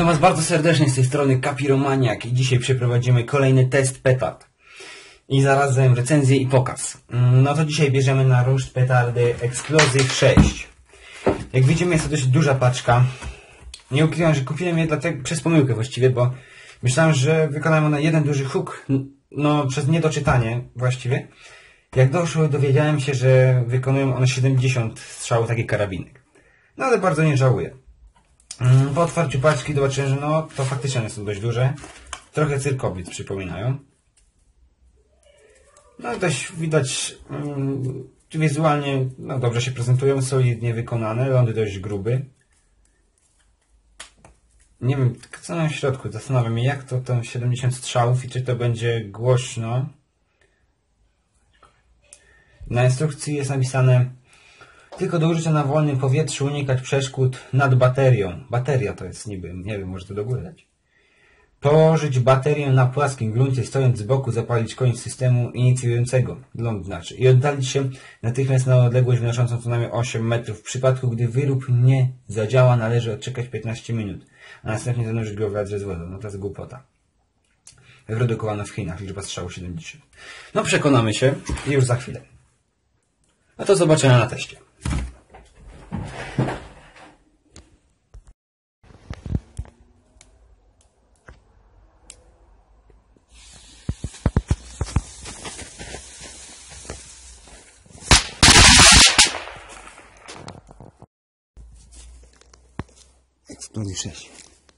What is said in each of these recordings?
Witam Was bardzo serdecznie z tej strony Kapiromaniak i dzisiaj przeprowadzimy kolejny test petard. I zarazem recenzję i pokaz. No to dzisiaj bierzemy na ruszt petardy Explosive 6. Jak widzimy, jest to dość duża paczka. Nie ukrywam, że kupiłem je dlatego, przez pomyłkę właściwie, bo myślałem, że wykonałem one jeden duży huk, no przez niedoczytanie właściwie. Jak doszło, dowiedziałem się, że wykonują one 70 strzałów taki karabinek. No ale bardzo nie żałuję. Po otwarciu paczki zobaczyłem, że no to faktycznie one są dość duże. Trochę cyrkowiec przypominają. No dość widać wizualnie no, dobrze się prezentują, solidnie wykonane, lądy dość gruby. Nie wiem, co mam w środku, zastanawiam się jak to 70 strzałów i czy to będzie głośno. Na instrukcji jest napisane: tylko do użycia na wolnym powietrzu, unikać przeszkód nad baterią. Bateria to jest niby, nie wiem, może to do góry dać. Położyć baterię na płaskim gruncie, stojąc z boku, zapalić koniec systemu inicjującego, ląd znaczy, i oddalić się natychmiast na odległość wynoszącą co najmniej 8 metrów. W przypadku, gdy wyrób nie zadziała, należy odczekać 15 minut, a następnie zanurzyć go w wiadrze z wodą. No to jest głupota. Wyprodukowano w Chinach, liczba strzału 70. No przekonamy się już za chwilę. No to zobaczymy na teście. Explosive 6.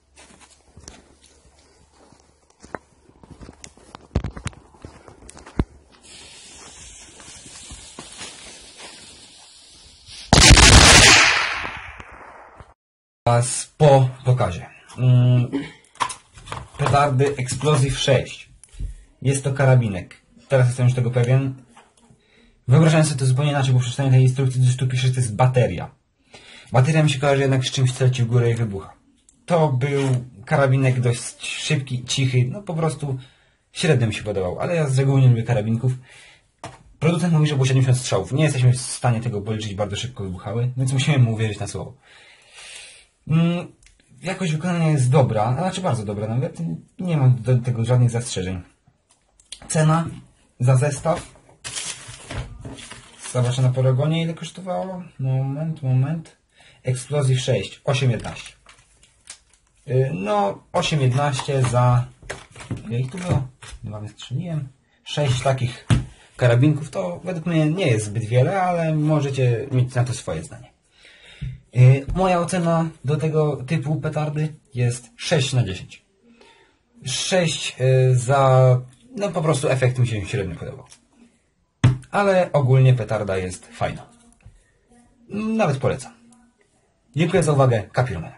Po pokazie. Petardy Explosive 6. Jest to karabinek. Teraz jestem już tego pewien. Wyobrażałem sobie to zupełnie inaczej, bo przeczytałem tej instrukcji, gdzieś tu pisze, że to jest bateria. Bateria mi się kojarzy jednak z czymś, co leci w górę i wybucha. To był karabinek dość szybki, cichy, no po prostu średnio mi się podobał, ale ja z reguły nie lubię karabinków. Producent mówi, że było 70 strzałów. Nie jesteśmy w stanie tego policzyć, bardzo szybko wybuchały, więc musimy mu uwierzyć na słowo. Jakość wykonania jest dobra, a znaczy bardzo dobra nawet. Nie mam do tego żadnych zastrzeżeń. Cena za zestaw. Zobaczę na Paragonie, ile kosztowało. Moment. Explosive 6, 8,11. No, 8,11 za... Ile ich tu było? Chyba wystrzeliłem. 6 takich karabinków to według mnie nie jest zbyt wiele, ale możecie mieć na to swoje zdanie. Moja ocena do tego typu petardy jest 6 na 10. 6 za... No po prostu efekt mi się średnio podobał. Ale ogólnie petarda jest fajna. Nawet polecam. Dziękuję za uwagę. Kapiromaniak.